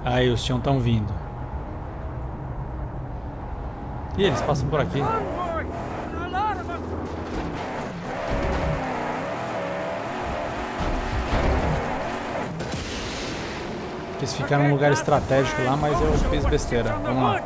Aí, os tião estão vindo. E eles passam por aqui. Eles ficaram num lugar estratégico lá, mas eu fiz besteira. Vamos lá.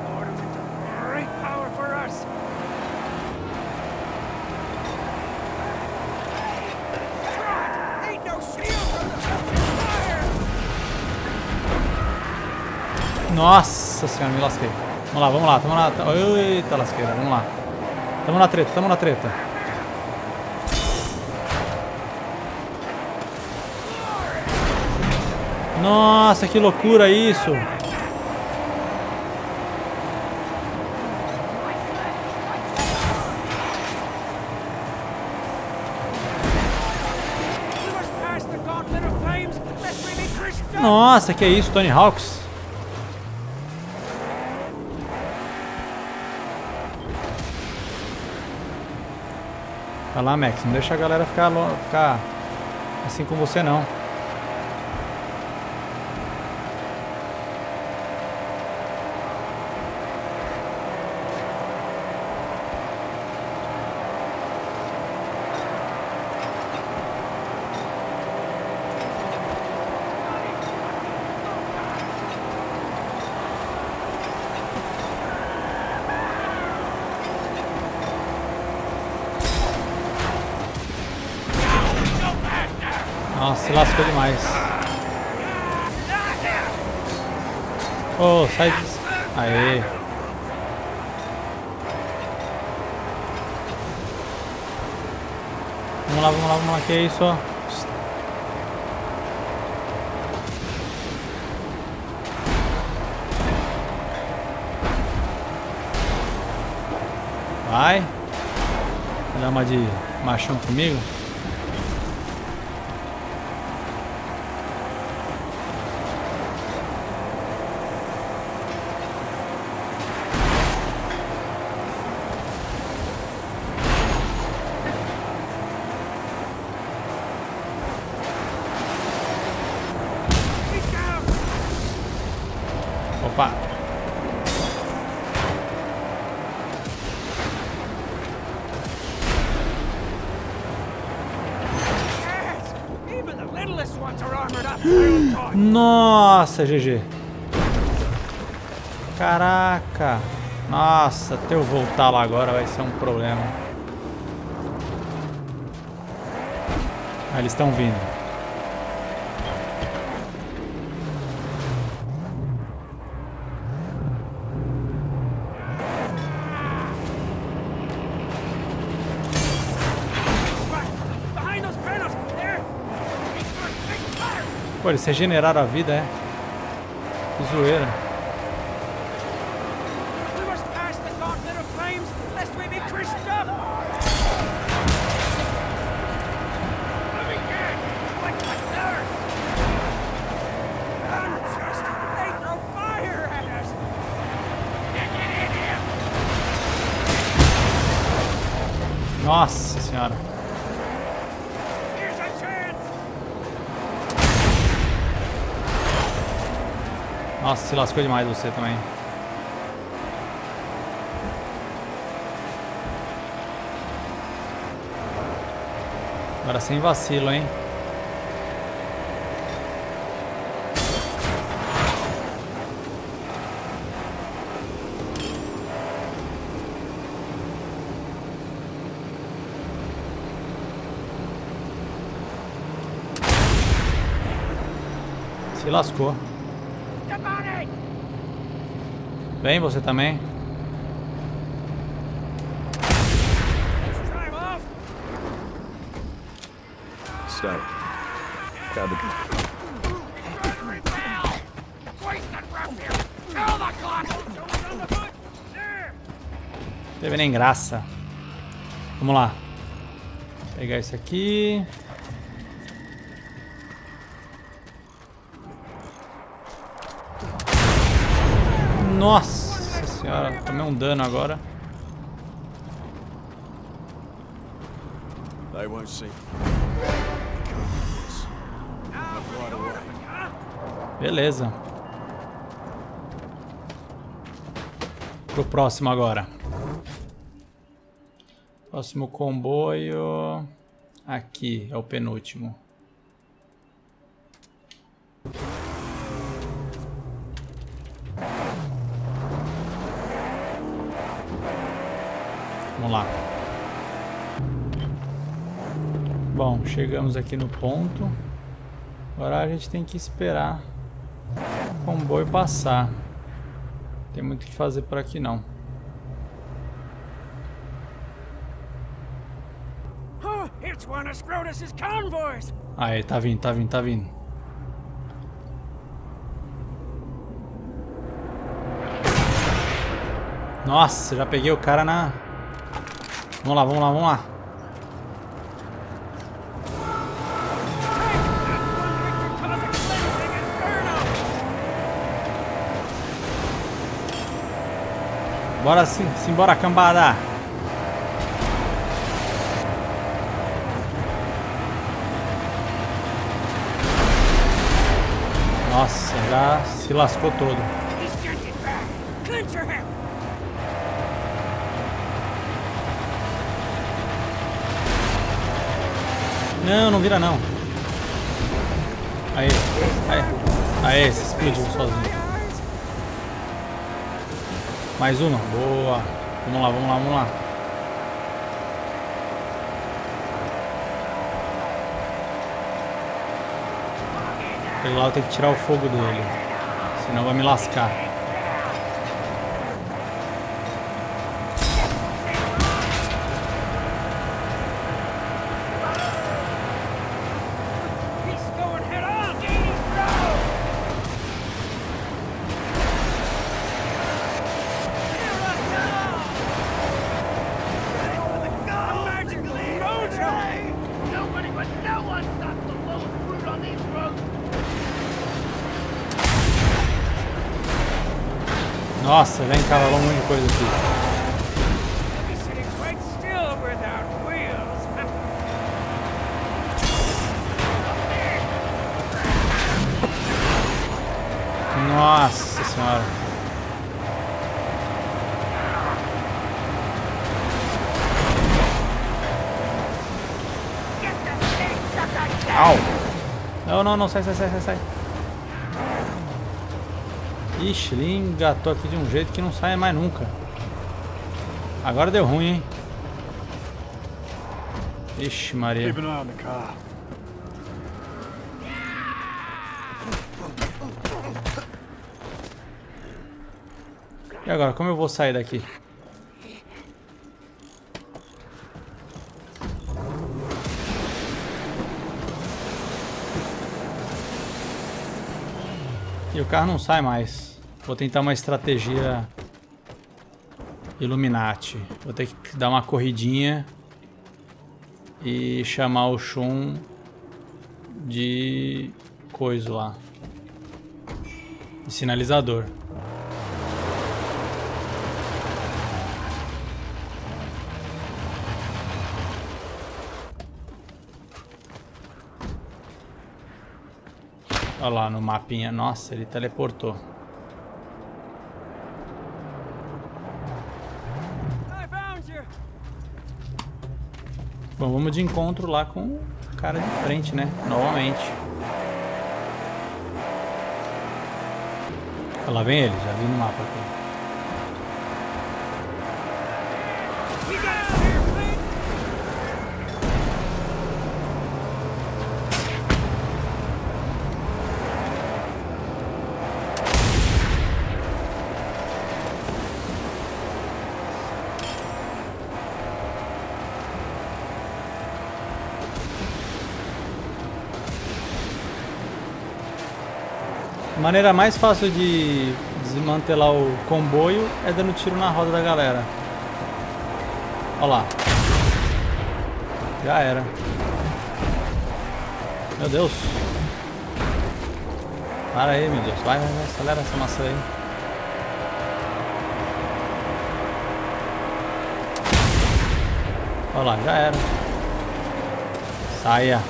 Nossa senhora, me lasquei. Vamos lá, tamo lá. Eita lasqueira, vamos lá. Tamo na treta, tamo na treta. Nossa, que loucura isso. Nossa, que é isso, Tony Hawks? Vai lá, Max, não deixa a galera ficar assim com você, não. Nossa, se lascou demais. Oh, sai disso. Aê. Vamos lá, que é isso, ó. Vai. Vai dar uma de machão comigo. Opa! Nossa, GG! Caraca! Nossa, até eu voltar lá agora vai ser um problema. Ah, eles estão vindo. Pô, eles regeneraram a vida, é? Que zoeira. Nossa senhora. Nossa, se lascou demais você também. Agora sem vacilo, hein? Se lascou. Vem você também. Stop. Grab it. Teve nem graça. Vamos lá. Pegar isso aqui. Nossa senhora, tomei um dano agora. They won't see. Beleza. Pro próximo agora. Próximo comboio. Aqui é o penúltimo. Vamos lá. Bom, chegamos aqui no ponto. Agora a gente tem que esperar o comboio passar. Não tem muito o que fazer por aqui não. Aí, tá vindo, tá vindo, tá vindo. Nossa, já peguei o cara na... Vamos lá, vamos lá, vamos lá. Bora sim, simbora, cambada. Nossa, já se lascou todo. Não, não vira não. Aí, aí, aí, se explodiu sozinho. Mais uma, boa. Vamos lá, vamos lá, vamos lá. Ele lá eu tenho que tirar o fogo dele, senão vai me lascar. Nossa, já encalou um monte de coisa aqui. Nossa senhora. Au! Não, não, não, sai, sai, sai, sai, sai. Ixi, ele engatou aqui de um jeito que não sai mais nunca. Agora deu ruim, hein? Ixi, Maria. E agora, como eu vou sair daqui? E o carro não sai mais. Vou tentar uma estratégia Illuminati. Vou ter que dar uma corridinha e chamar o Shun de coisa lá. De sinalizador. Olha lá no mapinha. Nossa, ele teleportou. Bom, vamos de encontro lá com o cara de frente, né? Novamente. Olha lá, vem ele. Já vi no mapa aqui. A maneira mais fácil de desmantelar o comboio é dando tiro na roda da galera. Olha lá. Já era. Meu Deus. Para aí, meu Deus. Vai, vai, vai. Acelera essa maçã aí. Olha lá, já era. Saia.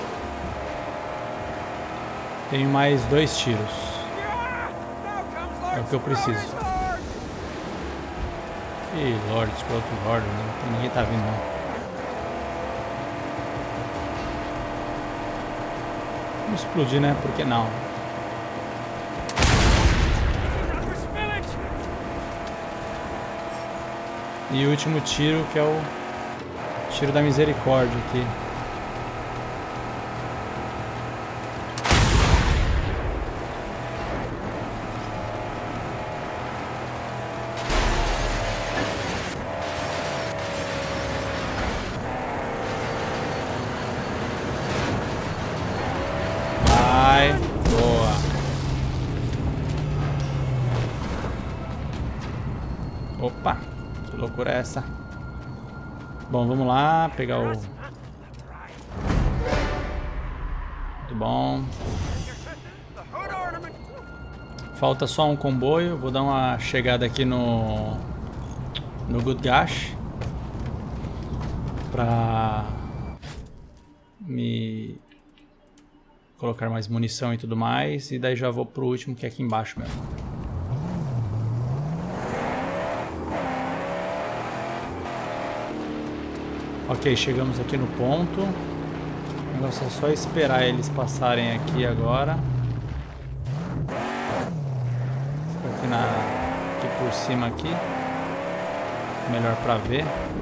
Tenho mais 2 tiros. É o que eu preciso. Ih, Lorde, escroto, Lorde, né? Ninguém tá vindo não. Vamos explodir, né? Por que não? E o último tiro, que é o tiro da misericórdia aqui. Vai, boa. Opa, que loucura é essa? Bom, vamos lá, pegar o... Muito bom. Falta só um comboio, vou dar uma chegada aqui no Gutgash pra me colocar mais munição e tudo mais, e daí já vou pro último, que é aqui embaixo mesmo. Ok, chegamos aqui no ponto. O negócio é só esperar eles passarem aqui agora. Fica aqui por cima aqui. Melhor pra ver.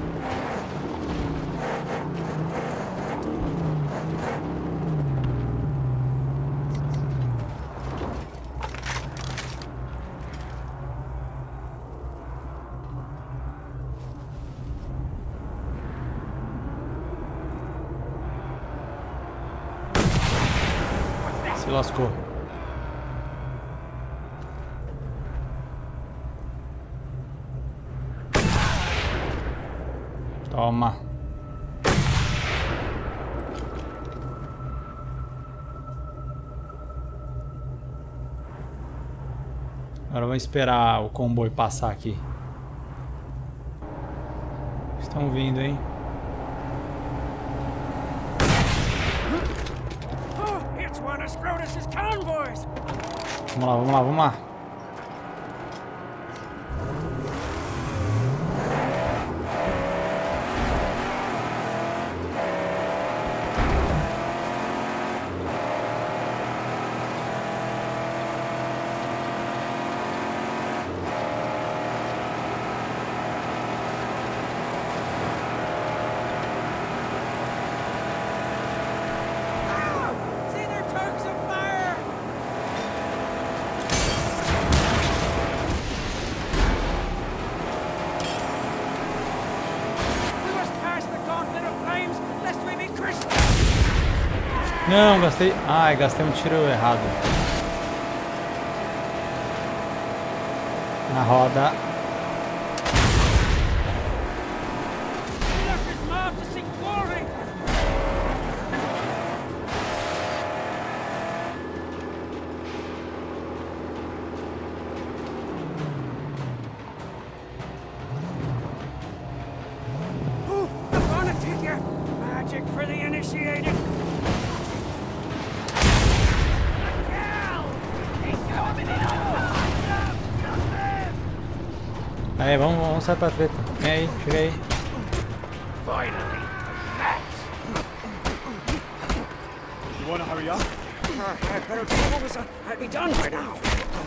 Se lascou. Toma. Agora vamos esperar o comboio passar aqui. Estão vindo, hein? Vamos lá, vamos lá, vamos lá. Não, gastei... Ai, gastei um tiro errado. Na roda. Magic for the initiated. Aí, vamos sair pra treta. Vem aí, chega aí. Finally, You want to hurry up? I'd better do what was I'd be done by now.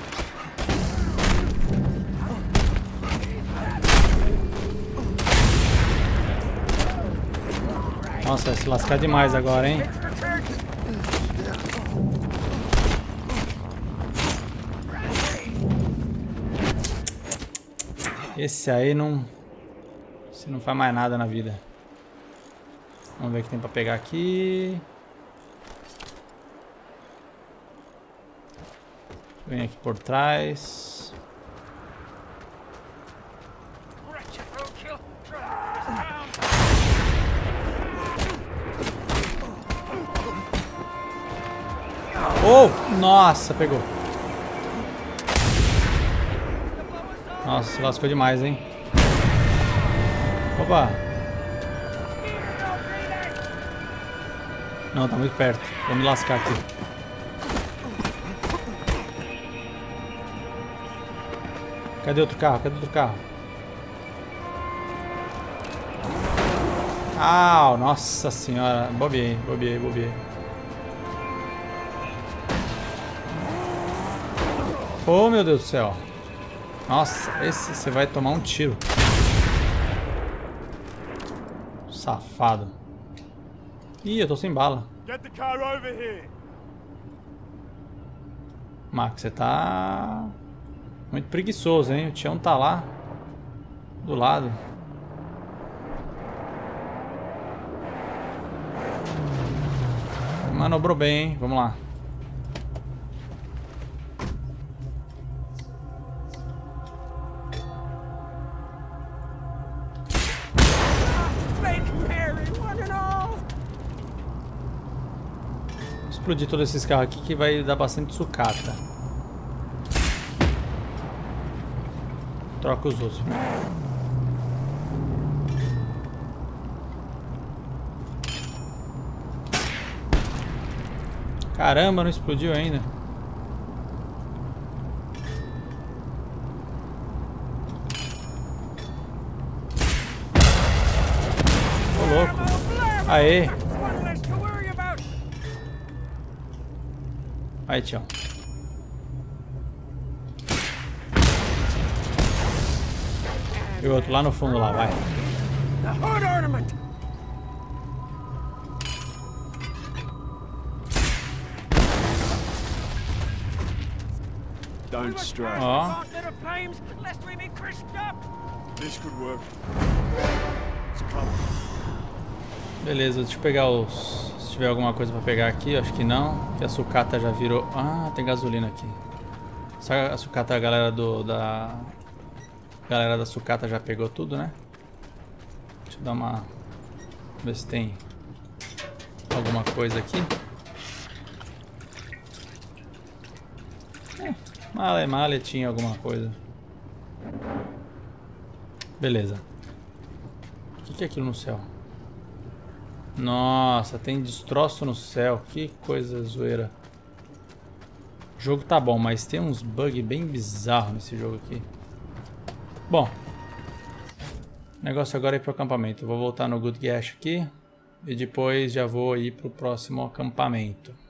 Nossa, vai se lascar demais agora, hein? Esse aí não... Você não faz mais nada na vida. Vamos ver o que tem pra pegar aqui. Vem aqui por trás. Oh! Nossa, pegou. Nossa, se lascou demais, hein? Opa! Não, tá muito perto. Vou me lascar aqui. Cadê outro carro? Cadê outro carro? Ah, nossa senhora. Bobiei. Oh, meu Deus do céu. Nossa, esse você vai tomar um tiro. Safado. Ih, eu tô sem bala. Get the car over here. Max, você tá muito preguiçoso, hein? O Tião tá lá do lado. Manobrou bem, hein? Vamos lá. Explodir todos esses carros aqui que vai dar bastante sucata. Troca os outros. Caramba, não explodiu ainda. Ô louco. Aê. Aí, Tião. E o outro lá no fundo lá, vai. Don't stress. Ó. This could work. It's coming. Beleza, deixa eu pegar os... Se tiver alguma coisa pra pegar aqui, acho que não. Que a sucata já virou... Ah, tem gasolina aqui. Essa sucata, a galera da sucata já pegou tudo, né? Deixa eu dar uma... Ver se tem alguma coisa aqui. Malha tinha alguma coisa. Beleza. O que é aquilo no céu? Nossa, tem destroço no céu. Que coisa zoeira. O jogo tá bom, mas tem uns bugs bem bizarros nesse jogo aqui. Bom. O negócio agora é ir pro acampamento. Eu vou voltar no Good Gash aqui. E depois já vou ir pro próximo acampamento.